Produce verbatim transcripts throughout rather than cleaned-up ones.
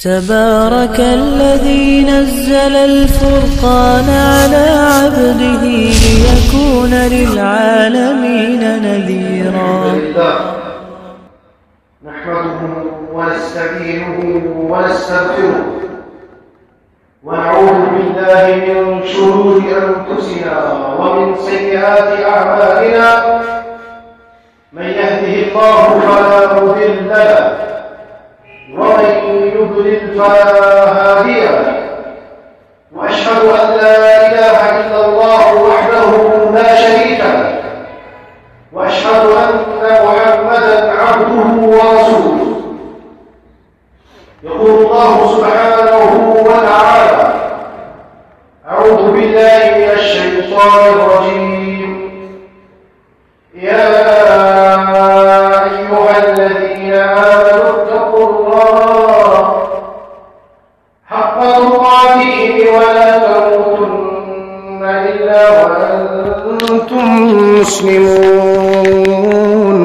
تبارك الذي نزل الفرقان على عبده ليكون للعالمين نذيرا. نحمده ونستعينه ونستغفره ونعوذ بالله من شرور أنفسنا ومن سيئات أعمالنا. من يهده الله فلا مضل له ومن يضلل فلا هادي له، وأشهد أن لا إله إلا الله وحده لا شريك له، وأشهد أن محمدا عبده ورسوله. يقول الله سبحانه وتعالى: أعوذ بالله من الشيطان الرجيم. يا أيها الذين آمنوا اتقوا الله حق تقاته ولا تموتن إلا وأنتم مسلمون.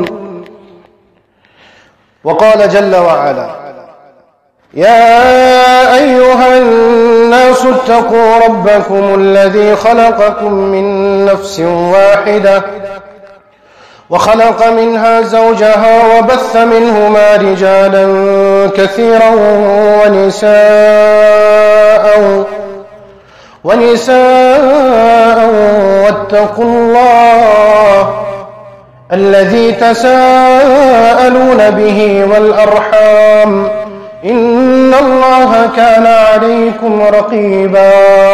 وقال جل وعلا: يا أيها الناس اتقوا ربكم الذي خلقكم من نفس واحدة وخلق منها زوجها وبث منهما رجالا كثيرا ونساء ونساء واتقوا الله الذي تساءلون به والأرحام إن الله كان عليكم رقيبا.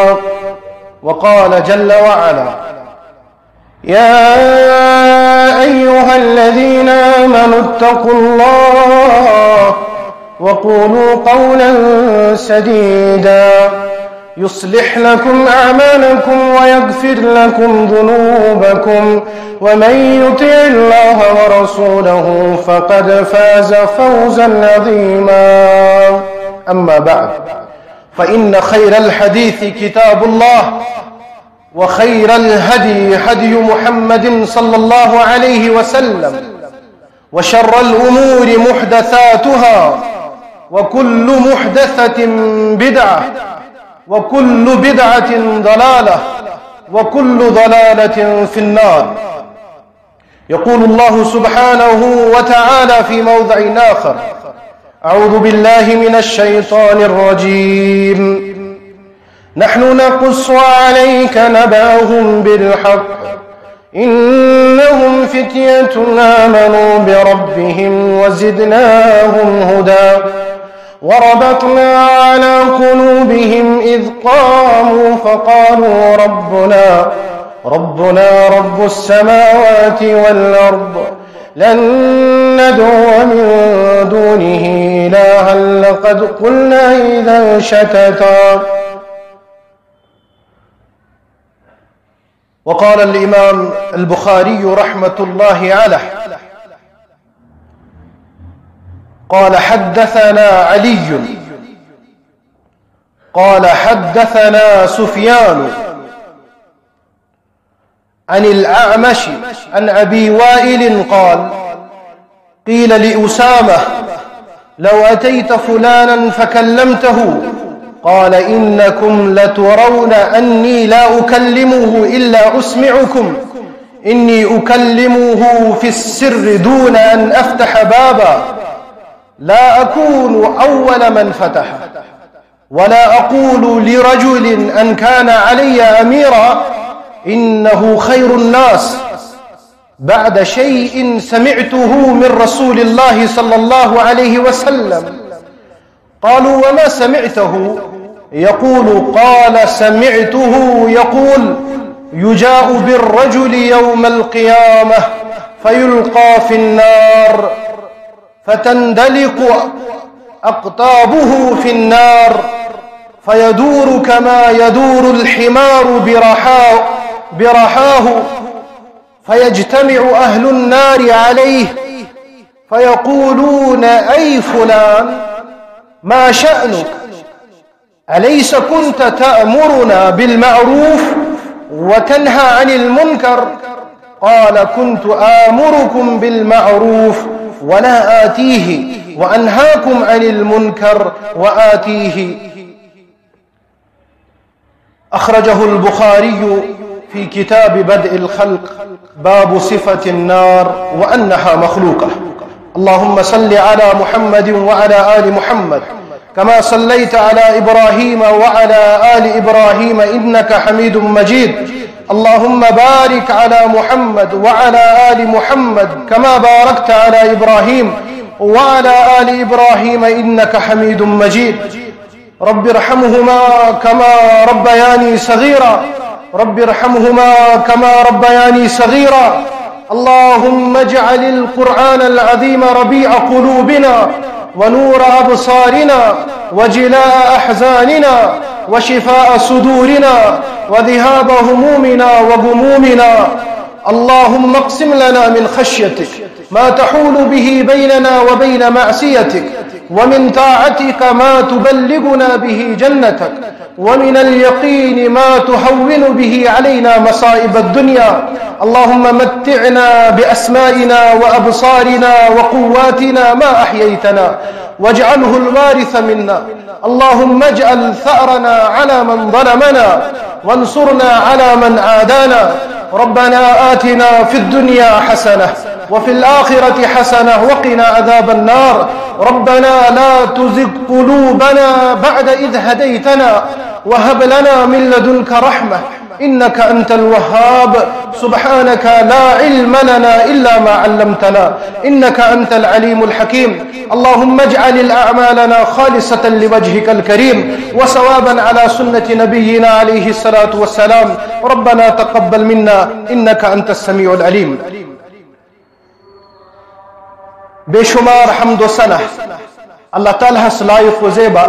وقال جل وعلا: يا أيها الذين آمنوا اتقوا الله وقولوا قولا سديدا يصلح لكم أعمالكم ويغفر لكم ذنوبكم، ومن يطع الله ورسوله فقد فاز فوزا عظيما. أما بعد، فإن خير الحديث كتاب الله، وخير الهدي هدي محمد صلى الله عليه وسلم، وشر الأمور محدثاتها، وكل محدثة بدعة، وكل بدعة ضلالة، وكل ضلالة في النار. يقول الله سبحانه وتعالى في موضع آخر: أعوذ بالله من الشيطان الرجيم. نحن نقص عليك نبأهم بالحق إنهم فتية آمنوا بربهم وزدناهم هدى وربطنا على قلوبهم إذ قاموا فقالوا ربنا ربنا رب السماوات والأرض لن ندعو من دونه إلها لقد قلنا إذا شتتا. وقال الإمام البخاري رحمة الله عليه: قال حدثنا علي قال حدثنا سفيان عن الأعمش عن أبي وائل قال: قيل لأسامة: لو أتيت فلانا فكلمته قال: إنكم لترون أني لا أكلمه إلا أسمعكم، إني أكلمه في السر دون أن أفتح بابا، لا أكون أول من فتح، ولا أقول لرجل أن كان علي أميرا إنه خير الناس بعد شيء سمعته من رسول الله صلى الله عليه وسلم. قالوا: وما سمعته؟ يقول: قال: سمعته يقول: يجاء بالرجل يوم القيامة فيلقى في النار فتندلق أقطابه في النار فيدور كما يدور الحمار برحاه, برحاه فيجتمع أهل النار عليه فيقولون: أي فلان، ما شأنك؟ أليس كنت تأمرنا بالمعروف وتنهى عن المنكر؟ قال: كنت آمركم بالمعروف ولا آتيه وأنهاكم عن المنكر وآتيه. أخرجه البخاري في كتاب بدء الخلق باب صفة النار وأنها مخلوقة. اللهم صل على محمد وعلى آل محمد كما صليت على إبراهيم وعلى آل إبراهيم إنك حميد مجيد. اللهم بارك على محمد وعلى آل محمد كما باركت على إبراهيم وعلى آل إبراهيم إنك حميد مجيد. رب ارحمهما كما ربياني صغيرا رب ارحمهما كما ربياني صغيرا. اللهم اجعل القرآن العظيم ربيع قلوبنا ونور أبصارنا وجلاء أحزاننا وشفاء صدورنا وذهاب همومنا وغمومنا. اللهم اقسم لنا من خشيتك ما تحول به بيننا وبين معصيتك، ومن طاعتك ما تبلغنا به جنتك، ومن اليقين ما تهون به علينا مصائب الدنيا. اللهم متعنا بأسمائنا وأبصارنا وقواتنا ما أحييتنا واجعله الوارث منا. اللهم اجعل ثأرنا على من ظلمنا وانصرنا على من عادانا. ربنا آتنا في الدنيا حسنة وفي الآخرة حسنة وقنا عذاب النار. ربنا لا تزغ قلوبنا بعد إذ هديتنا وهب لنا من لدنك رحمة إنك أنت الوهاب. سبحانك لا علم لنا إلا ما علمتنا إنك أنت العليم الحكيم. اللهم اجعل الأعمالنا خالصة لوجهك الكريم وصوابا على سنة نبينا عليه الصلاة والسلام. ربنا تقبل منا إنك أنت السميع العليم. بے شمار حمد و ثنا اللہ تعالیٰ ہس لائق و زیبا.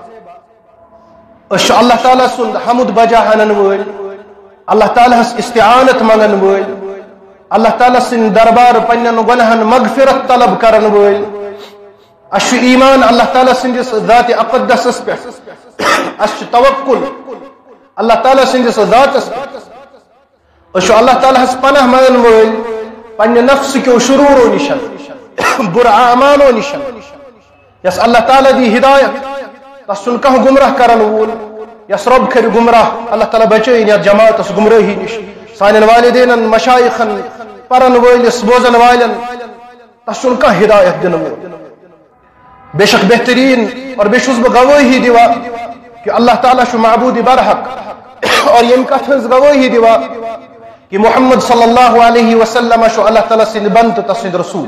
أش اللہ تعالیٰ سند حمد بجا ہنن وول، اللہ تعالیٰ ہس استعانت منگن وول، اللہ تعالیٰ سن دربار پنن گنہن مغفرت طلب کرن وول. أش ایمان اللہ تعالیٰ سندس ذات اقدس پہ، أش توکل اللہ تعالیٰ سندس ذات پہ. أش اللہ تعالیٰ ہس پناہ منگن وول پنن نفس کیو شرورو نشن بر اعمالو نشن. یس اللہ تعالیٰ دی ہدایت تس سن کھانا گمراہ کرن وول، یس رب کر گمراہ اللہ تعالیٰ بچین یا جماعت اس گمراہی نش. سان والدین مشائخن پرن ولس بوزن والن تس سن کھانا ہدایت دن وول. بے شک بہترین اور بے شک گواہی دیوا کہ اللہ تعالیٰ شو معبود برحق، اور یم کتھ ہنز گواہی دیوا کہ محمد صلی اللہ علیہ وسلم شو اللہ تعالیٰ سند بند تسند رسول.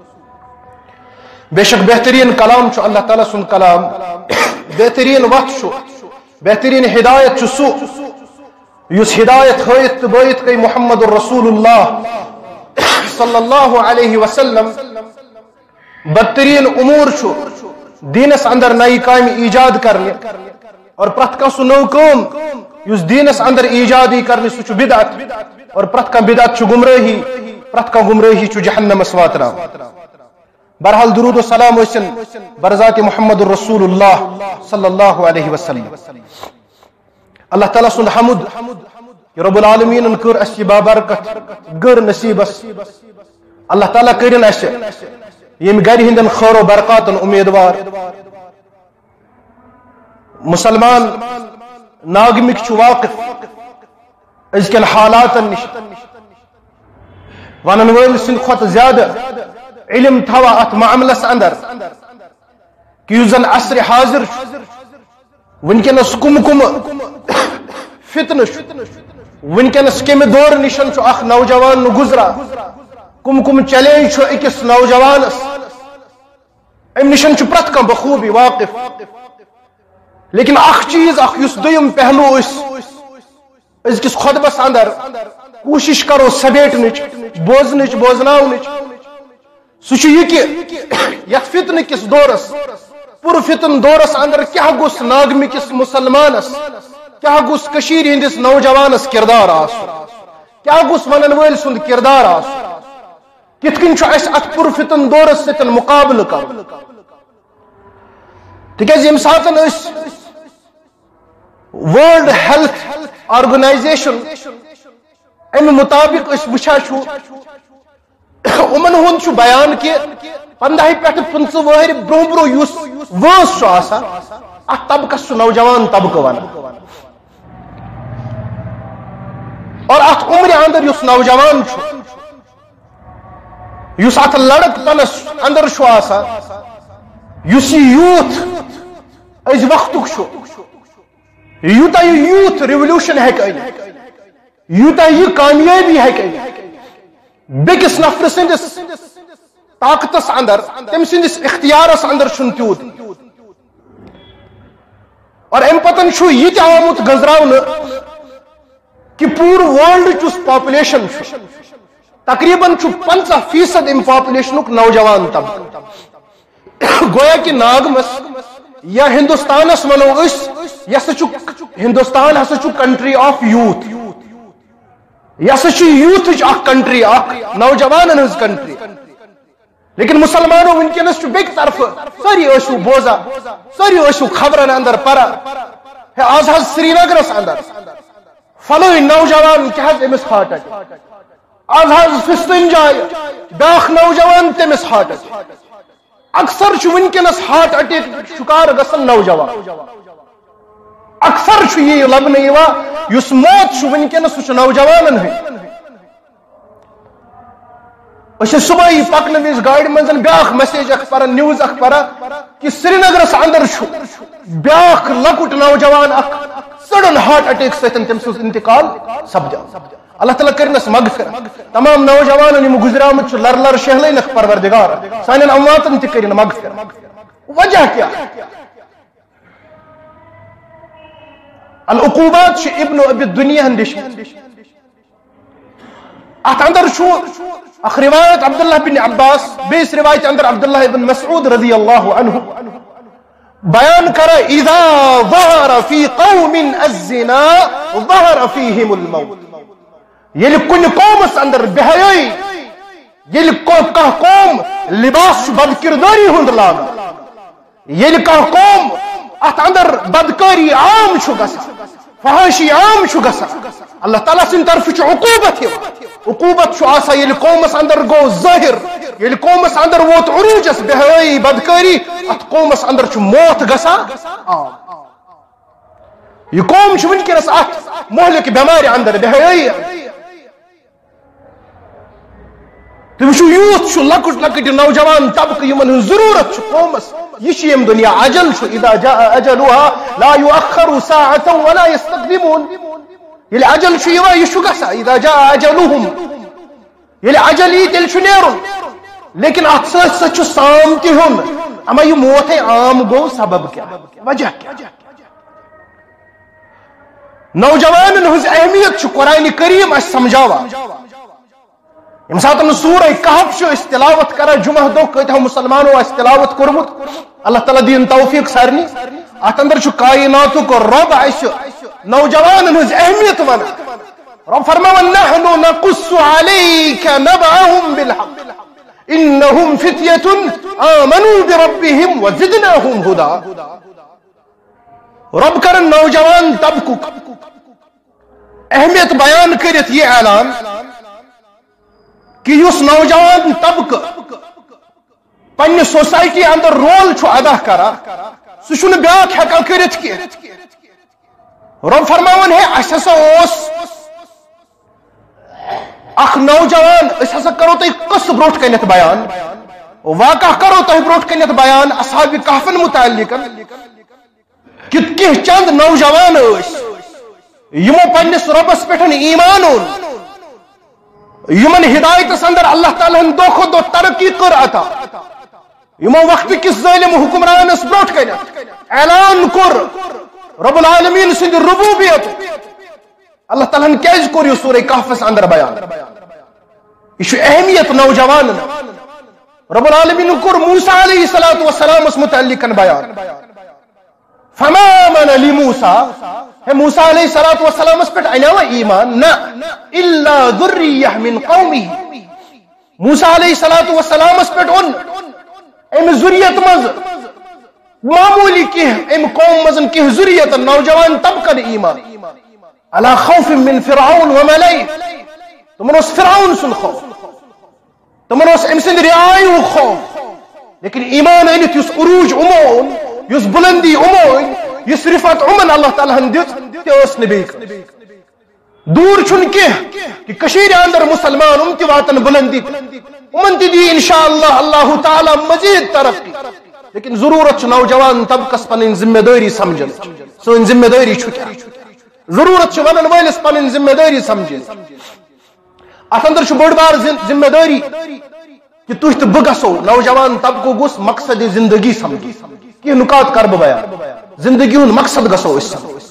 بے شک بہترین کلام چھو اللہ تعالیٰ سن کلام، بہترین وقت چھو، بہترین ہدایت چھو سو یس ہدایت ہویت بویت کئی محمد الرسول اللہ صلی اللہ علیہ وسلم. بدترین امور چھو دینس اندر نئی کام ایجاد کرنے، اور پرت کا سو نو کام یس دینس اندر ایجادی کرنے سو چھو بدعت، اور پرت کا بدعت چھو گمراہی، پرت کا گمراہی چھو جہنم اسواتنا. بہرحال درود و سلام وسن برذات محمد الرسول اللہ صلی اللہ علیہ وسلم. اللہ تعالیٰ سند حمد کہ رب العالمین کر اس بابرکت گر نصیبس. اللہ تعالیٰ کرن اس یم گر ہندن خیر و برکات امیدوار. مسلمان ناگمک چھ واقف ازکن حالات نش، ونن ول سند کھت زیادہ علم تھوا ات معاملس اندر کہ یس زن عصر حاضر ونکنس کم کم فتن ونکنس کم دور نشن چھ اخ نوجوان گزرا، کم کم چیلنج چھ اکس نوجوانس، ام نشن چھ پرت کم بخوبی واقف. لیکن اخ چیز اخ یس دویم پہلو اس ازکس خطبس اندر کوشش کرو سبیٹنچ بوزنچ بوزناونچ، سہ یہ کہ یت فتن کس دورس پر فتن دورس اندر کیا گوس ناگمی کس مسلمانس، کیا گوس کشیر ہندس نوجوانس کردار آس، کیا گوس ونن ول سند کردار آس، کت کن اس ات پر فتن دورس ستن مقابل کر. تکیاز یم ساتن اس ورلڈ ہیلتھ آرگنائزیشن ام مطابق اس وچھا چھو امن ہند چھو بیان کہ پندہ پہ پنچ وہر برو برو اس وٲنٛس چھُ آسان اتھ طبقس چھُ نوجوان طبقہ ونان اور ات عمر اندر اس نوجوان اس ات لڑک پنس اندر چھُ آسان اس یہ یوتھ از وقتک یوتہ یہ یوتھ ریولیوشن ہیکہ أنِتھ یوتہ یہ کامیابی ہیکہ أنِتھ بیکس نفر سندس طاقتس اندر تم سندس اختیارس اندر چھُنہٕ تیوت اور ام پتن چھُ یہ تہِ آمُت گنزراونہٕ کہ پور ورلڈ چس پاپولیشن تقریباً پنچہ فیصد ام پاپولیشن نوجوان طبقہ گویا کہ ناگمس یا ہندوستانس ونو اس یہ ہندوستان ہسا کنٹری آف یوتھ یہ یوتھ اخ کنٹری اخ نوجوان ہز کنٹری لیکن مسلمانوں ونکس بیک طرف ساری ٲسِو بوزان ساری ٲسِو خبرن اندر پران ہے آز حظ سری نگرس اندر فلوئی نوجوان کیا امس ہارٹ اٹیک آز حظ فستن جائے بیاکھ نوجوان تمس ہارٹ اٹیک اکثر ونکس ہارٹ اٹیک شکار گسن نوجوان اکثر یہ لبنہ اس موت ونکس سہ نوجوان صبح پکن وز گاڑی مز بیاکھ میسیج اخ پران نیوز اخ پران کہ سری نگرس اندر بیاکھ لکٹ نوجوان اخ سڈن ہارٹ اٹیک ستن تم سن انتقال سپدو اللہ تعالیٰ کرنس مغفرت تمام نوجوان یم گزرامت لر لر شہلینک پروردگار سان امواتن تہ کرن مغفرت وجہ کیا العقوبات ابن ابی الدنیا ہندش ات اندر اخ روایت عبداللہ بن عباس بیس روایت اندر عبداللہ بن مسعود رضی اللہ عنہ بیان کر اذا ظہر فی قوم الزنا ظہر فیہم الموت یل کن قومس اندر بہیائی یل کہہ قوم لباس بد کرداری ہند لاگا یل کہہ قوم ات اندر بدکاری عام چھو گسا فحاشی عام چھو گسا اللہ تعالیٰ سن طرف چھ عقوبت ہے عقوبت چھو آسا یل قومس اندر گو ظاہر یل قومس اندر ووت عروجس بہیائی بدکاری ات قومس اندر چھ موت گسا عام یہ قوم چھ ونکس ات مہلک بیماری اندر بہیائی تم چھو یوتھ چھو لکٹ لکٹ نوجوان طبقہ یمن ضرورت چھو قومس یہ یم دنیا اجل چھو اذا جاء اجلها لا يؤخر ساعة ولا يستقدمون یل اجل چھو یوا یہ چھو گسا اذا جاء اجلهم یل اجل یہ تیل چھو نیرن لیکن ات سچ سچ سام تہ ہن اما یہ موت عام گو سبب کیا وجہ کیا نوجوان ہز اہمیت چھو قرآن کریم اس سمجھاوا یم سات سورہ کہف اس تلاوت کرا جمعہ دو کتہ مسلمانوں اس تلاوت کرمت اللہ تعالیٰ دین توفیق سارنی ات اندر چھ کائنات کو رب اس نوجوان ہز اہمیت ونا رب فرماون نحن نقص عليك نبأهم بالحق انهم فتية آمنوا بربهم وزدناهم هدى رب کرن نوجوان طبقہ اہمیت بیان کرت یہ اعلان کہ اس نوجوان طبقہ پنہ سوسائٹی اندر رول چھو ادا کرا سہ بیاکھ ہیکان کرت کی رب فرماون ہے اس ہسا اوس اخ نوجوان اس ہسا کرو تہ قصہ بروٹ کنت بیان واقعہ کرو تہ بروٹ کنت بیان اصحاب کہفن متعلق کہ کہ چند نوجوان اس یمو پنس ربس پٹھ ایمان اون یمن ہدایت اندر اللہ تعالیٰ دو خود دو ترقی کر عطا یمو وقت کس ظالم حکمران اس بروٹ کنت اعلان کر رب العالمین سند ربوبیت اللہ تعالیٰ کیز کر یہ سورہ کہف اندر بیان یہ اہمیت نوجوان رب العالمین کر موسیٰ علیہ الصلوۃ والسلام اس متعلق بیان فما من لموسیٰ ہے موسیٰ علیہ الصلوۃ والسلام اس پر انوا ایمان نہ الا ذریہ من قومی موسیٰ علیہ الصلوۃ والسلام اس پر ان ام ذریت مز معمولی کی ام قوم مزن کی ذریت نوجوان طبقہ ایمان علی خوف من فرعون وملئ تمن اس فرعون سن خوف تمن اس ام سند رعائی خوف لیکن ایمان انت یس عروج امون یس بلندی امون یس رفعت امن اللہ تعالیٰ ہن دت تس نبی دور چھن کہ کشیر اندر مسلمان ام تی واتن بلندی امن تی دی انشاءاللہ اللہ تعالیٰ مزید ترقی لیکن ضرورت نوجوان طبقس پن ذمہ داری سمجھن سن ذمہ داری کیا ضرورت ونن ولس پن ذمہ داری سمجھن ات اندر بڑ بار ذمہ داری کہ تھی تو بہ گسو نوجوان طبقہ گوس مقصد زندگی سمجھ کہ نکات کر بہ بیان زندگی ہند مقصد گسو اس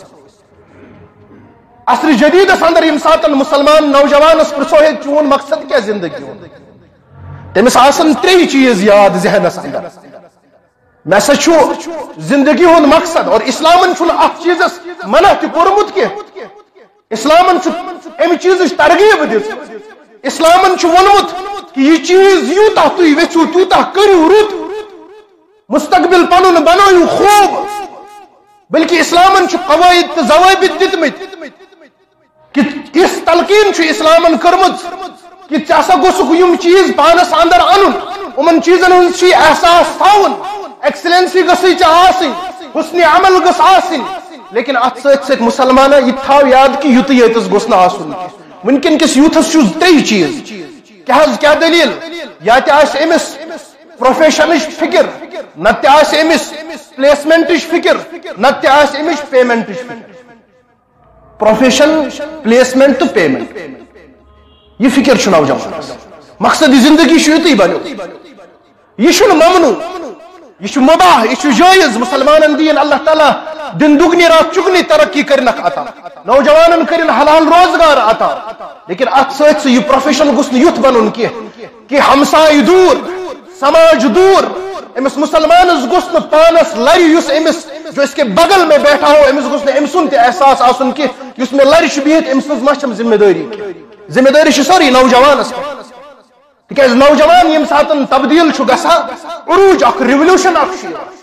عصر جدید اندر یم سات مسلمان نوجوانس پرسو ہے چون مقصد کیا زندگی ہند تمس آسن تری چیز یاد ذہنس اندر میں سا زندگی ہند مقصد اور اسلامن چھ ات چیزس منع تہ کورمت کی اسلامن ام چیز ترغیب دت اسلامن ونمت کہ یہ چیز یوتہ تھی ویچو تیوتہ کرو رت مستقبل پنن بنو خوب بلکہ اسلامن قواعد تو ضوابط دتمت کہ اس تلقین اسلامن کرمت کہ ژا گوسک یم چیز پانس اندر ان ان چیزن ہند احساس تھاون ایکسلنسی گژھی آسن حسن عمل گژھ آسن لیکن ات ست ست مسلمان یہ تھو یاد کہ یت یتس گوس نا آسن ونکن کس یوتھس چھ تری چیز کیا دلیل یا تہ آس امس پروفیشنچ فکر نہ تہ آس امس پلیسمنٹچ فکر نہ تہ آس امس پیمنٹچ فکر پروفیشن پلیسمنٹ تو پیمنٹ یہ فکر چھ نوجوان مقصد زندگی یتی بنو یہ ممنوع یہ مباح یہ جائز مسلمان دین اللہ تعالیٰ دن دگنی رات چگنی ترقی کرنک عطا نوجوانن کرن حلال روزگار عطا لیکن ات ست یہ پروفیشن گوس یت بنن کہ ہمسائے دور سماج دور امس مسلمانس گوس پانس لری یس امس جو اس کے بغل میں بیٹھا ہو امس گوس ام سن تہ احساس آسن کہ اس میں لری بہت ام سن مچھم ذمہ داری ذمہ داری سوری نوجوانس تکیاز نوجوان یم ساتن تبدیل گھا عروج اخ ریولوشن اخ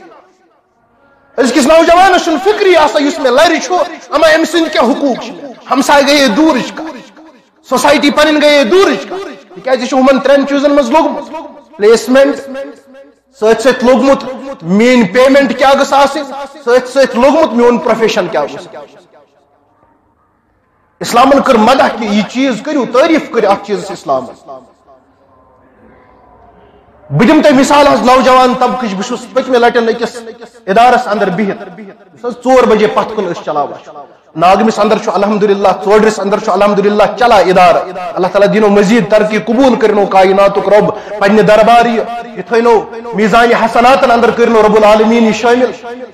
ازکس نوجوانس فکری آسان اس میں لری اما ام سند کیا حقوق ہمسائے گئے دور سوسائٹی پن گئے دور تکیاز یہ ترین چیزن مز لوگمت پلیسمنٹ ست ست لوگمت مین پیمنٹ کیا گھس آسن ست ست لوگمت میون پروفیشن کیا گھس اسلامن کر مدح کہ یہ چیز کرو تعریف کر ات چیز اسلام بہ دم تہ مثال حض نوجوان طبقہ بہس پتمہ لٹن اکس ادارس اندر بہت ژور بجے پتھ کن چلاوان ناگمس اندر الحمدللہ ژوڑرس اندر الحمدللہ چلا ادارہ اللہ تعالیٰ دینو مزید ترقی قبول کرنو کائناتک رب پنہ دربار یہ تھینو میزان حسنات اندر کرنو رب العالمین شامل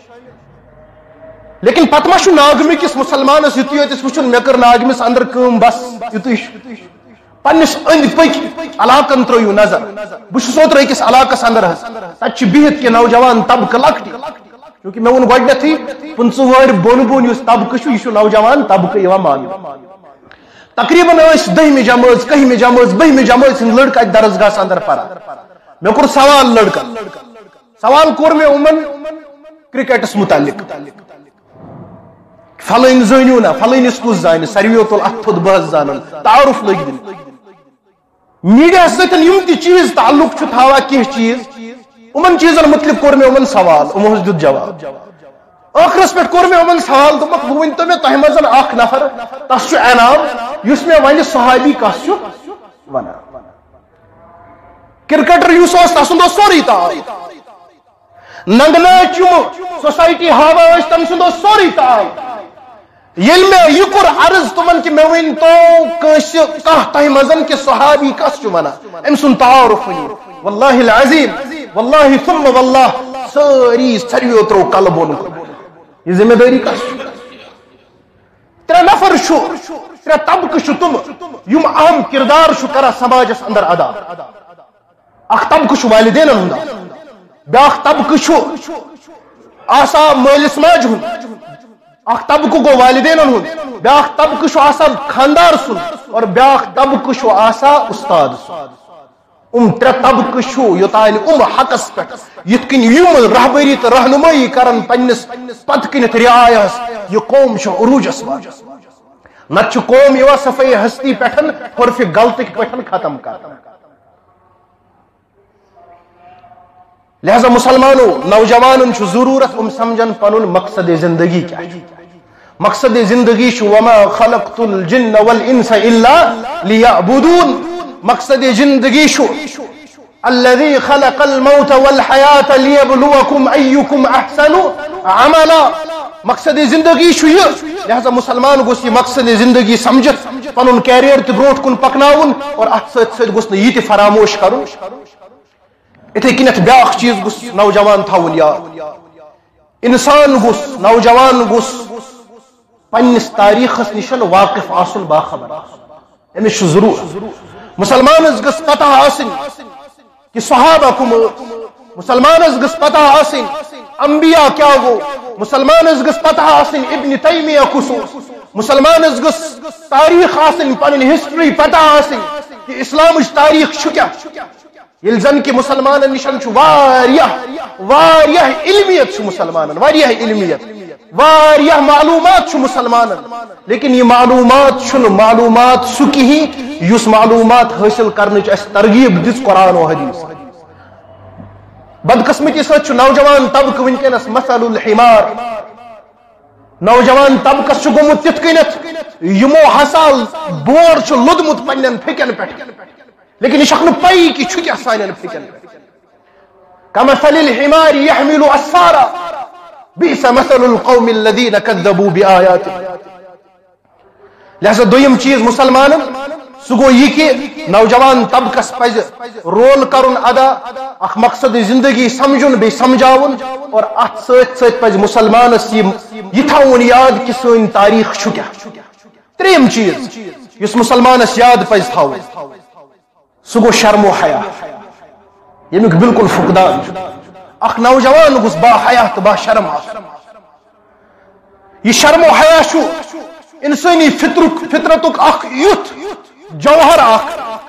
لیکن پتہ ما ناگم کس مسلمانس یت یتس وچن مے کر ناگمس اندر کم بس یت پنس اند پک علاقن ترو نظر بہس اوتر اکس علاقس اندر تت بہت کہ نوجوان طبقہ لکٹی کیونکہ میں ون گۄڈنیتھٕے پٕنژٕ وُہر بۄن بۄن یُس طبقہ چھُ یہِ چھُ نوجوان طبقہ یِوان ماننہٕ تقریباً ٲسۍ دٔہمہِ جمٲژ کٔہمہِ جمٲژ بٔہمہِ جمٲژ ہٕنٛدۍ لڑکہٕ اَتہِ درسگاہس اندر پران مےٚ کوٚر سوال لڑکن سوال کوٚر مےٚ یِمن کرکٹس متعلق فلٲنۍ زٲنِو نا فلٲنِس کُس زانہِ ساروِیو تُل اتھ تھوٚد بہٕ حظ زانن تعارُف لٔگۍ دِنہِ میڈیاہس سۭتۍ یِم تہِ چیٖز تعلق چھُ تھاوان کینٛہہ چیٖز امن چیزن متعلق کور میں امن سوال امو دیت جواب آخرس پہ کور میں امن سوال دپک بہ ونتو مے تہ مزن اخ نفر تس انعام یس میں ون صحابی کس ونان کرکٹر یس تسند سوری تعاون ننگنا چم سوسائٹی ہاوا تم سند سوری تعاون یل میں یہ کور عرض تمن کہ مے ون تو کس کہ تہ مزن کہ صحابی کس ونان ام سن تعارف واللہ العظیم واللہ ثم واللہ ساری سارویو ترو کل بون یہ ذمہ داری کس ترے نفر چھو ترے طبقہ تم یم اہم کردار کران سماجس اندر ادا اخ طبقہ والدین ہند بیاکھ طبقہ آسا مالس ماج ہند اخ طبقہ گو والدین ہند بیاکھ طبقہ آسان خاندار سن اور بیاکھ طبقہ آسا استاد سن ام ترے طبقہ یوتان ام حقس پہ یت کن یم رہبری تو رہنمائی کرن پنس پت کنت رعایس یہ قوم عروجس مان نت قوم یہ صفائی ہستی پہ حرف غلط پہ ختم کر لہذا مسلمانوں نوجوانن چھ ضرورت ام سمجھن پنن مقصد زندگی کیا مقصد زندگی چھ وما خلقت الجن والانس الا ليعبدون مقصد زندگی چھ الذي خلق الموت والحیات ليبلوکم ایکم احسن عملا مقصد زندگی چھ یہ لہذا مسلمان گوس یہ مقصد زندگی سمجھت پنن کیریئر تہ برونٹ کن پکناون اور ات ست ست گوس یہ تہ فراموش کرن اتھے کنت بیاکھ چیز گوس نوجوان تھاون یاد انسان گوس نوجوان گوس پنس تاریخس نشن واقف آسن باخبر امس ضرور مسلمان گس پتہ آسن کہ صحابہ کم مسلمان گس پتہ آسن انبیاء کیا گو مسلمان گس پتہ آسن ابن تیمیہ کس مسلمان گس تاریخ آسن پن ہسٹری پتہ آسن کہ اسلام تاریخ کیا یل زن کہ مسلمان نشن واریاہ واریاہ علمیت مسلمان واریاہ علمیت واریاہ معلومات مسلمان لیکن یہ معلومات چھن معلومات سہ کہیں یس معلومات حاصل کرنے اس ترغیب دس قرآن و حدیث بدقسمتی ست نوجوان طبقہ ونکس مثل الحمار نوجوان طبقس گومت تت کنت یمو ہسا بور لودمت پنن پھکن پہ لیکن یہ پی کہ کیا سان فکن كمثل الحمار يحمل اسفارا بئس مثل القوم الذين كذبوا بآياتنا لہذا دویم چیز مسلمان سہ گو یہ کہ نوجوان طبقس پز رول کرن ادا اخ مقصد زندگی سمجھن بی سمجھاون اور ات ست ست پز مسلمانس یہ تھاون یاد کہ سن تاریخ کیا تریم چیز اس مسلمانس یاد پز تھاون سہ گو شرم و حیا یمیک بالکل فقدان اخ نوجوان گوس با حیا تو با شرم یہ شرم و حیا شو انسانی فطرک فطرتک اخ یوت جوہر اخ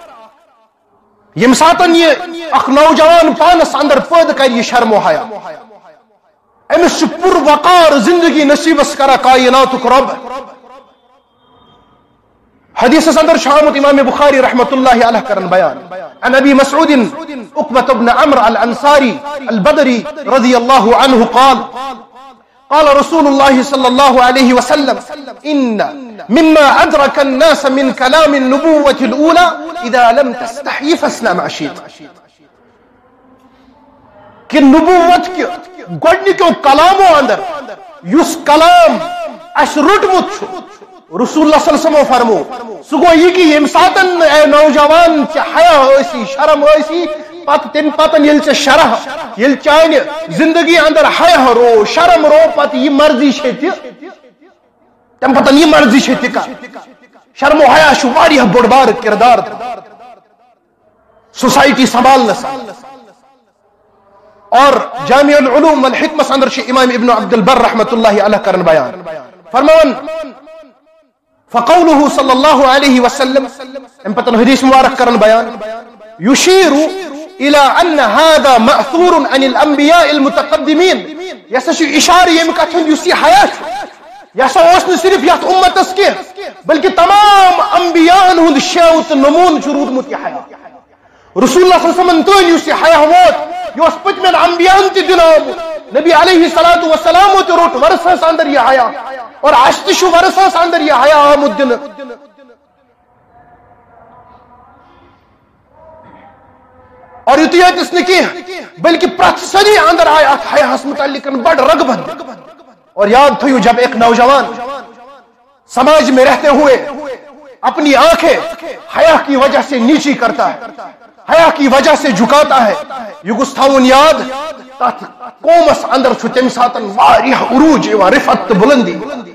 یم ساتن یہ اخ نوجوان پانس اندر پید کر یہ شرم و حیا امس پر وقار زندگی نصیبس کرا کائناتک رب حدیث اندر شامت امام بخاری رحمت اللہ علیہ کرن بیان عن ابی مسعود عقبة بن عمرو الانصاری البدری رضی اللہ عنہ قال قال رسول الله صلى الله عليه وسلم ان مما ادرك الناس من كلام النبوة الاولى اذا لم تستحي فاصنع ما شئت کہ نبوت کے گوڈنیکو کلامو اندر یس کلام اس رٹمت رسول اللہ صلی اللہ علیہ وسلم فرمو سہ گو یہ کہ یم ساتن اے نوجوان چ حیا ہوسی شرم ہوسی پت تم پتن یل چ شرح یل چانہ زندگی اندر حیا رو شرم رو پت یہ مرضی چھ تم پتن یہ مرضی چھ کا شرم و حیا چھ واریاہ بڑ بار کردار سوسائٹی سنبھالنا اور جامع العلوم والحکمہ اندر چھ امام ابن عبد البر رحمت اللہ علیہ کرن بیان فرمان فقوله صلى الله عليه وسلم ام پتن حدیث مبارک کرن بیان يشير الى ان هذا ماثور عن الانبياء المتقدمين یسا اشارہ یم کتھن یس یہ حیات یسا اس نہ صرف یت امتس کی بلکہ تمام انبیاء ہند شوت نمون چرودمت یہ حیا رسول اللہ صلی اللہ علیہ وسلم تو یس یہ حیا ووت یہ اس پتمن انبیاء تی دنام نبی علیہ الصلوۃ والسلام تو روٹ ورثہ اندر یہ حیا اور اشتش ورثہ اندر یہ حیا آمد دن اور یتیت اس نے کی بلکہ پرت صدی اندر آیا حیا اس متعلق بڑ رغبت اور یاد تھیو جب ایک نوجوان سماج میں رہتے ہوئے اپنی آنکھیں حیا کی وجہ سے نیچی کرتا ہے حیا کی وجہ سے جھکاتا ہے یہ گستاون یاد تات قومس اندر چھو تم ساتن واریہ عروج و رفعت بلندی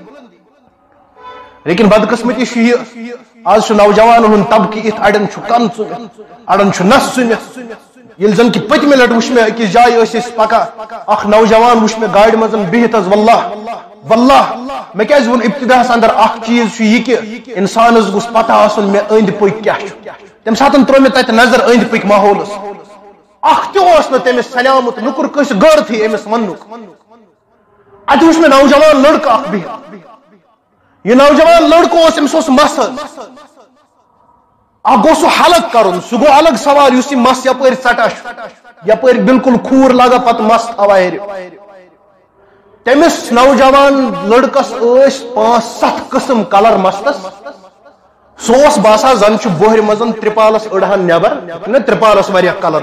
لیکن بدقسمتی شی آج چھ نوجوان ہن طبقہ ات اڑن چھ کن ژمت اڑن چھ نس ژمت یل زن کہ پتم لٹ وش میں اکس جائے اس پکا اخ نوجوان وش میں گاڑی مزن بہت از واللہ واللہ میں کیاز ون ابتدا اندر اخ چیز چھ یہ کہ انسان اس گوس پتہ آسن میں اند پک کیا تم ساتن تر میں تت نظر اند پک ماحولس اخ تہ اوس نہ تمس سلامت نکر کس گڑ تھی امس ونک ات وش میں نوجوان لڑکا اخ بہت یہ نوجوان لڑکو اس امس اس مس اخ گو سہ حلق کرن سہ گو الگ سوال اس مس یپر ژٹا یپر بالکل کھور لگا پت مست اوائر تمس نوجوان لڑکس اس پانچ ست قسم کلر مستس سوس باسا زن چھ بوہر مزن ترپالس اڑہن نبر نہ ترپالس واریاہ کلر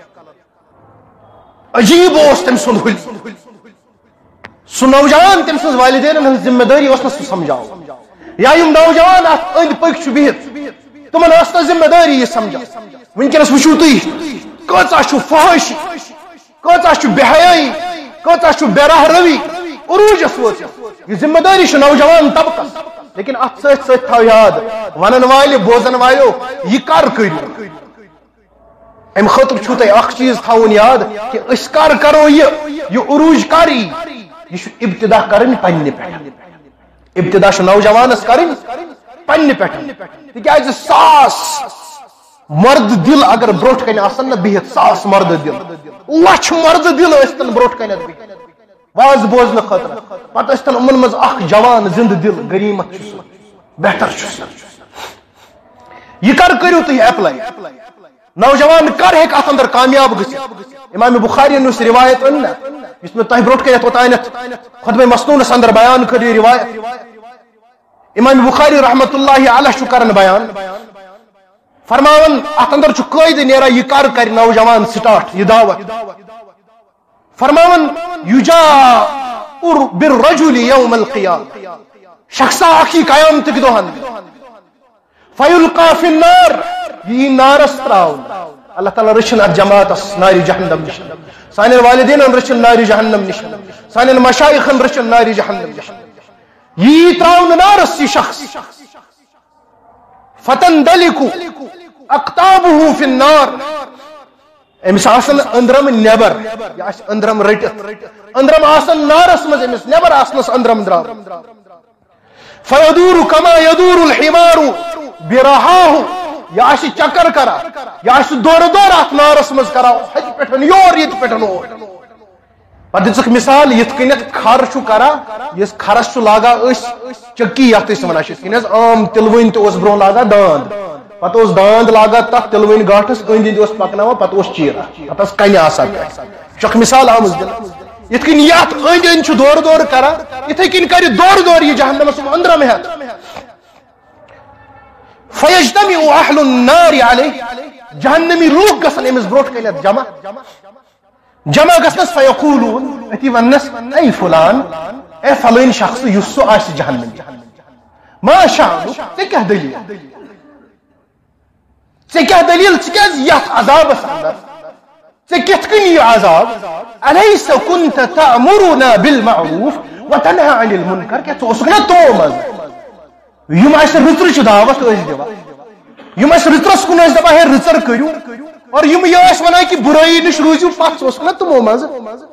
عجیب اس تم سن ہل سہ نوجوان تم سن والدین ہن ذمہ داری اس نہ سمجھاو یا یم نوجوان ات اند پک چھ بہت تمن اس ذمہ داری یہ سمجھا ونکس وچھو تھی کچا چھ فحش کچا چھ بے حیائی کچا چھ بے راہ روی عروجس وچ یہ ذمہ داری چھ نوجوان طبقس لیکن ات ست ست تھو یاد ونن والے بوزن والو یہ کر کریو ام خاطر چھو تہ اخ چیز تھاون یاد کہ اس کر کرو یہ یہ عروج کری یہ ابتدا کرن پنہ پہ ابتدا چھ نوجوانس کرن پنہ پہ تکیاز ساس مرد دل اگر بروٹ کن آسن نہ بہت ساس مرد دل لچھ مرد دل استن بروٹ کن واز بوزن خاطر پتہ استن امن مز اخ جوان زند دل غنیمت چھ بہتر چھ یہ کر کریو تہ اپلائی نوجوان کر ہیک ات اندر کامیاب گژھِ امام بخاری نس روایت ان اس میں تہ بروٹ کنت اوتانت خطبہ مسنونس اندر بیان کر یہ روایت امام بخاری رحمت اللہ علیہ چھ کرن بیان فرماون ات اندر چھ قید نیرا یہ کر کر نوجوان سٹارٹ یہ دعوت فرماون یجا بالرجل یوم القیامہ شخصا اخی قیامت دہن فیلقا فی النار یہ نارس تراؤن اللہ تعالیٰ رچن ات جماعت ناری جہنم نش سان والدین رچن ناری جہنم نش سان مشائخن رچن ناری جہنم نش یہ تراؤن نارس یہ شخص فتندلک اقطابه فی النار امس آسن اندرم نبر یا اندرم رٹت اندرم آسن نارس مز امس نبر آسنس اندرم درام فیدور کما یدور الحمار براہاہ یا آسی چکر کرا یا آسی دور دور ات نارس مز کرا ہج پٹھن یور یت پٹھن اور پتہ دژک مثال یت کنت کھر چھ کرا یس کھرس چھ لاگا اس چکی یت اس ونان چھ کنس عام تلوین تو اس برو لاگا داند پتہ اس داند لاگا تک تلوین گاٹس اند اند اس پکناوا پتہ اس چیرا پتہ اس کنہ آسان چک مثال آمز دل یت کن یت اند اند چھ دور دور کرا یتھے کن کر دور دور یہ جہنم سم اندر میں ہت فیجتمع اہل النار علیہ جہنمی لوگ گسن امس بروٹ کنت جمع جمع گسنس فیقولون اتی ونس ای فلان اے فلان شخص یس سو آس جہنم ما شانو ژے کیاہ دلیل ژے کیاہ دلیل ژٕ کیازِ یتھ عذابس اندر ژے کِتھ کٔنۍ یہِ عذاب الیس كنت تأمرنا بالمعروف وتنهى عن المنکر کیا ژٕ اوسُکھ نا تِمو منٛز یم اس رٕژرٕچ دعوت ٲسۍ دِوان یم اس رٕژرس کُن ٲسۍ دپان ہے رٕژر کٔرِو اور یم یہ ٲسۍ ونان کہ برٲیی نش روٗزِو پتھ ژٕ اوسُکھ نا تِمو منٛز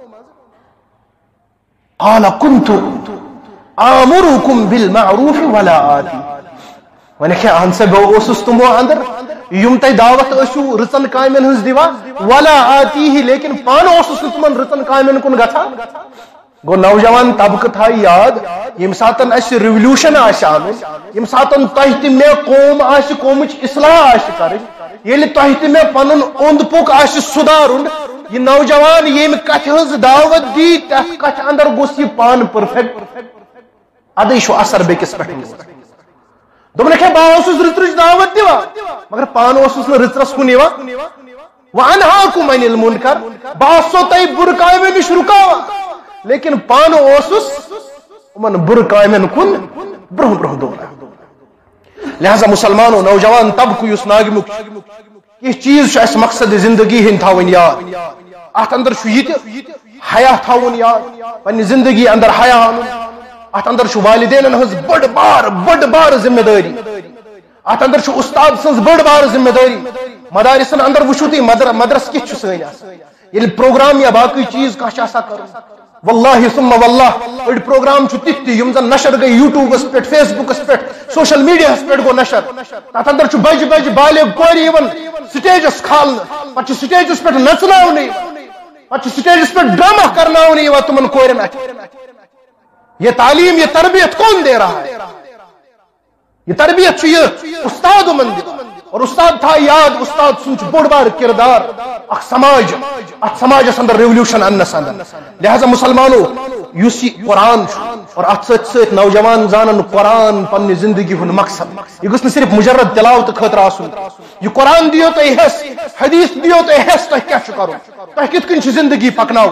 قال كنت آمركم بالمعروف ولا آتی ونکھ اہن سا بہٕ اوسُس تِمو اندر یم تہ دعوت ٲسِو رٕژن کامٮ۪ن ہٕنٛز دِوان ولا آتی لیکن پانہٕ اوسُس نہٕ تِمن رٕژن کامٮ۪ن کُن گژھان گو نوجوان طبقہ تھا یاد یم ساتن اس ریولیوشن آسہِ انُن یم ساتن تۄہہِ تہِ مےٚ قوم آسہِ قومٕچ اصلاح آسہِ کرٕنۍ ییٚلہِ تۄہہِ تہِ مےٚ پنُن اوٚنٛد پوٚک آسہِ سُدھارُن یہ نوجوان ییٚمہِ کتھِ ہٕنٛز دعوت دی تتھ کتھِ اندر گوٚژھ یہِ پانہٕ پٔرفیکٹ ادے چھُ اثر بیٚکِس پٮ۪ٹھ دوٚپنکھ ہے بہٕ اوسُس رٕژرٕچ دعوت دِوان مگر پانہٕ اوسُس نہٕ رٕژرس کُن یِوان وانہاکُم عن المنکر بہٕ آسو تۄہہِ بُرٕ کامٮ۪و نِش رُکاوان لیکن پانہٕ اوسُس یِمن بُرٕ کامٮ۪ن کُن برونٛہہ برونٛہہ دوران لہذا مسلمانو نوجوان طبقہٕ یُس ناگمیُک چھُ کینٛہہ چیٖز چھُ اَسہِ مقصد زندگی ہٕنٛدۍ تھاوٕنۍ یاد اتھ اندر چھُ یہِ تہِ حیا تھاوُن یاد پننہِ زندگی اندر حیا انُن اتھ اندر چھُ والدینن ہٕنٛز بٔڑ بار بٔڑ بار ذمہ دٲری اتھ اندر چھُ استاد سٕنٛز بٔڑ بار ذمہ دٲری مدارسن اندر وٕچھِو تُہۍ مدر مدرس کِتھ چھُ سٲنۍ آسان ییٚلہِ پروگرام یا باقٕے چیٖز کانٛہہ چھُ آسان کرُن واللہ ثم واللہ أڑۍ پروگرام چھُ تِتھ تہِ یِم زن نشر گٔے یوٗٹیوٗبس پٮ۪ٹھ فیس بُکس پٮ۪ٹھ سوشل میڈیاہس پٮ۪ٹھ گوٚو نشر تتھ اندر چھُ بجہِ بجہِ بالغ کورِ یِوان سٹیجس کھالنہٕ پتہٕ چھُ سٹیجس پٮ۪ٹھ نژناونہٕ پتہٕ چھُ سٹیجس پٮ۪ٹھ ڈرامہ کرناونہٕ یِوان تِمن کورٮ۪ن اتھِ یہ تعلیم یہ تربیت کون دے رہا ہے یہ تربیت چھُ یہِ استاد یِمن دِوان اور استاد تھا یاد استاد سن بوڑ بار کردار اخ سماج ات سماجس اندر ریولوشن انس اندر لہذا مسلمانو یس قرآن اور ات ست ست نوجوان زانن قرآن پنہ زندگی ہند مقصد یہ گھس صرف مجرد تلاوت خاطر آسن یہ قرآن دیو تہ حس حدیث دیو تہ حس تہ کیا کرو تہ کت کن زندگی پکناو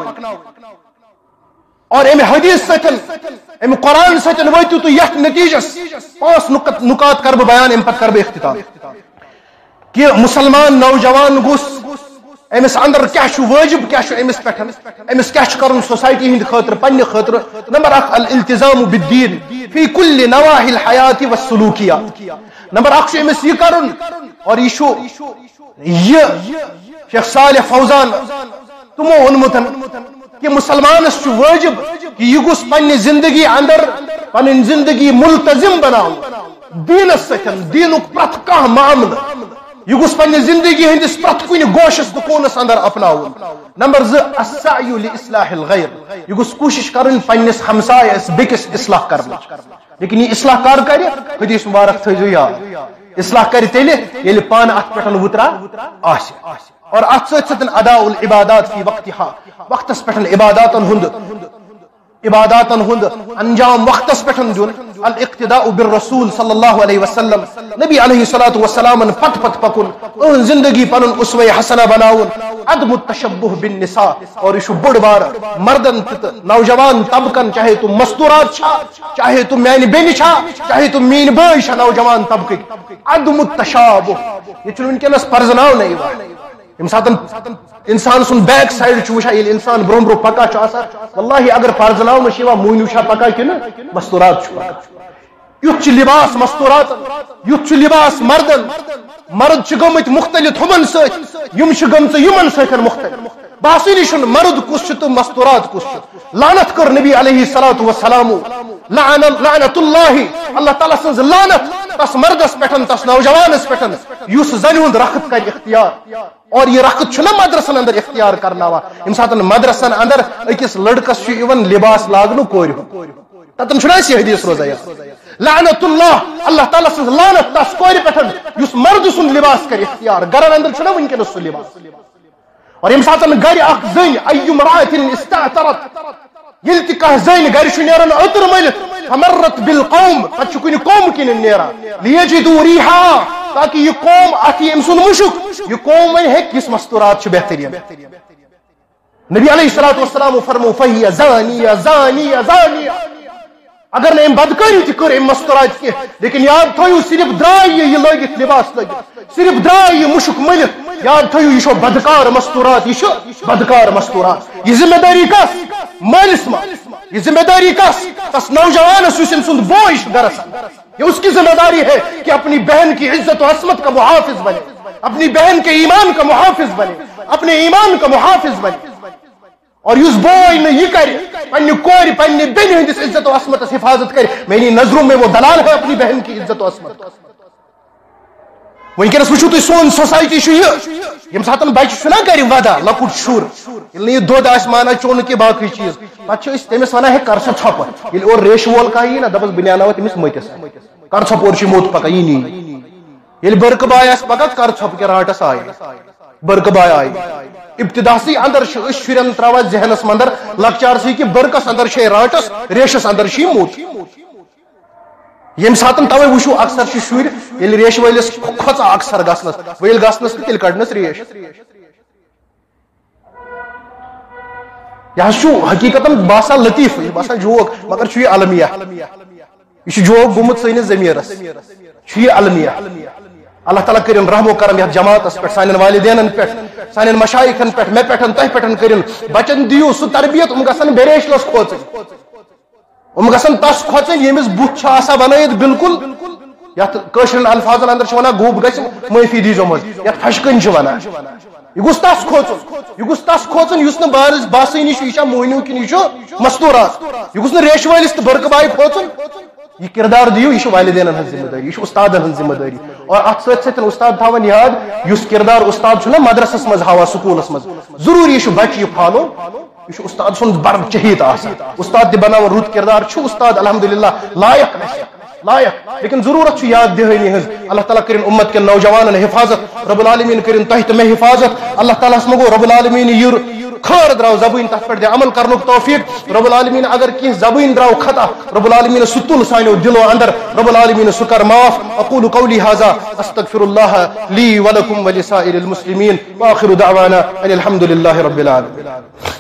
اور ام حدیث ستن ام قرآن ستن واتو تو یت نتیجس پانچ نکات کر بیان ام پت کر اختتام کہ مسلمان نوجوان گوس امس اندر کیا واجب کیا امس پہ امس کیا کرن سوسائٹی ہند خاطر پنہ خاطر نمبر اخ الالتزام بالدین فی کل نواحی الحیات والسلوکیات نمبر اخ امس یہ کرن اور یہ شیخ صالح فوزان تمو ونمتن کہ مسلمانس واجب کہ یہ گوس پنہ زندگی اندر پن زندگی ملتزم بناو دینس ستن دینک پرت کھانا معاملہ یہ گوس پنہ زندگی ہندس پرت کن گوشس تو کونس اندر اپناون نمبر زٕ السعی لاصلاح الغیر یہ گوس کوشش کرن پنس ہمسایس بیکس اصلاح کرنا لیکن یہ اصلاح کر کر حدیث مبارک تھیزو یاد اصلاح کر تیل یل پان ات پہ وترا آس اور ات ست ستن ادا العبادات فی وقتها وقتس پہ عباداتن ہند عباداتن ہند انجام وقتس پہ دن الاقتداء بالرسول صلی اللہ علیہ وسلم نبی علیہ الصلوۃ والسلام پت پت پکن ان زندگی پن اسوہ حسنہ بناون عدم التشبہ بالنساء اور یہ بڑ بار مردن نوجوان طبقن چاہے تم مستورات چھا چاہے تم میانی بین چھا چاہے تم مین بھائی چھا نوجوان طبقک عدم التشابہ یہ چھ ونکس پرزناو نہیں وا یم ساتن انسان سن بیک سائڈ چھ وچھا یل انسان برو برو پکا چھ آسان واللہ اگر پرزناو نہ شیوا موینو چھا پکا کن مستورات چھ پکا یت لباس مستورات یت لباس مردن مرد چھ گمت مختلف ہمن ست یم چھ گمت یمن ست مختلف باسینی شن مرد کس تو مستورات کس لعنت کر نبی علیہ الصلوۃ والسلام لعن لعنت اللہ اللہ تعالی سن لعنت تس مردس پٹھن تس نوجوانس پٹھن یس زن ہند رخت کر اختیار اور یہ رخت چھنا مدرسن اندر اختیار کرنا وا یم ساتن مدرسن اندر اکس لڑکس چھ ایون لباس لاگنو کور تتن چھنا سی حدیث روزا لعنت اللہ اللہ تعالی سن لعنت تس کور پٹھن یس مرد سن لباس کر اختیار گرن اندر چھنا ونکن سن لباس اور یم ساتن گر اخ زن ایم رات استعترت یل تہ کھانا زن گر چھ نیران عطر ملت فمرت بالقوم پتہ کن قوم کن نیران لیجدوا ریحا تاکہ یہ قوم ات یم سن مشک یہ قوم ون ہیک کس مستورات چھ بہترین نبی علیہ الصلوۃ والسلام فرمو فہی زانیہ زانیہ زانیہ اگر نہ بدکاری تہ کر ام مستورات کی لیکن یاد تھو صرف درائے یہ لگت لباس لگت صرف درائے یہ مشک ملت یاد تھو یہ بدکار مستورات یہ بدکار مستورات یہ ذمہ داری کس مالس ما یہ ذمہ داری کس تس نوجوان سن سن بوش گرس یہ اس کی ذمہ داری ہے کہ اپنی بہن کی عزت و عصمت کا محافظ بنے اپنی بہن کے ایمان کا محافظ بنے اپنے ایمان کا محافظ بنے اور اس بوائے نے یہ کرے پنی کوری پنی بہن ہندس عزت و عصمت حفاظت کرے میری نظروں میں وہ دلال ہے اپنی بہن کی عزت و عصمت ونکس وچو تھی سون سوسائٹی یم ساتن بچہ چھنا کر ودا لکٹ شر یل یہ دود آس مانا چون کہ باقی چیز پتہ تمس ونان ہے کر سا ژھپ یل اور ریش وول کا یہ نا دپس بنیاو تمس متس کر ژھپ اور چھ موت پکا یہ نی یل برک بائی آس پکا کر ژھپ کے rots I brick by I ابتدا سی اندر شرین تروا ذہنس مندر لکچار سی کہ برکس اندر چھ راٹس ریشس اندر چھ موت یم ساتن توے وچھو اکثر چھ شر یل ریش ولس کھوژا اکثر گسنس ویل گسنس تیل کڑنس ریش یہ چھو حقیقتا باسان لطیف یہ باسان جوک مگر چھ یہ المیہ یہ جوک گومت سینس ضمیرس چھ یہ المیہ اللہ تعالیٰ کرن رحم و کرم یتھ جماعتس پہ سان والدین پہ سان مشائخن پہ مے پہ تہ پہ کرن بچن دیو سہ تربیت ام گھن بیریشلس کھوچن ام گھن تس کھوچن یمس بت آسان بنائت بالکل یتھ کشرن الفاظن اندر ونان گوب گھس معافی دیزو مز یتھ پھشکن ونان یہ گوس تس کھوچن یہ گوس تس کھوچن اس بارس باسانی یہ موہنیو کن یہ مستورات یہ گوس ریش والس تو برق بائی کھوچن یہ کردار دیو یہ والدین ہن ذمہ داری یہ استاد ہن ذمہ داری اور ات ست ست استاد تھاون یاد اس کردار استاد چھنا مدرسس مز ہوا سکولس مز ضروری یہ بچہ یہ پھالو یہ استاد سن بڑ چہیت آسان استاد تہ بناو رت کردار چھ استاد الحمدللہ لائق لائق لیکن ضرورت یاد دہانی ہز اللہ تعالیٰ کرن امت کے نوجوانن حفاظت رب العالمین کرن تہ تہ میں حفاظت اللہ تعالیٰ مگو رب العالمین یہ کھار درو زبین تر پہ عمل کرنے توفیق رب العالمین اگر کی زبین درو خطا رب العالمین ستل سانو دلو اندر رب العالمین سکر معاف اقول قولی هذا استغفر الله لي ولكم ولسائر المسلمين واخر دعوانا ان الحمد لله رب العالمين.